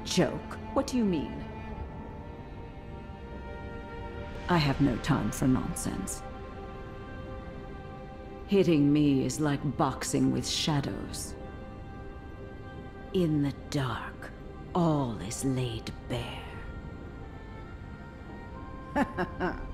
Joke? What do you mean? I have no time for nonsense. Hitting me is like boxing with shadows. In the dark, all is laid bare.